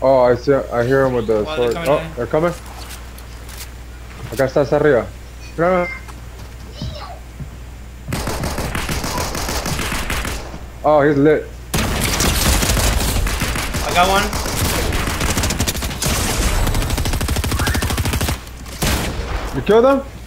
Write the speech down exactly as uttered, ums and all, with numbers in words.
Oh, I see. I hear him with the Oh, sword. they're Oh, in. they're coming. Acá está, está arriba. Mira. Oh, he's lit. I got one. You killed him?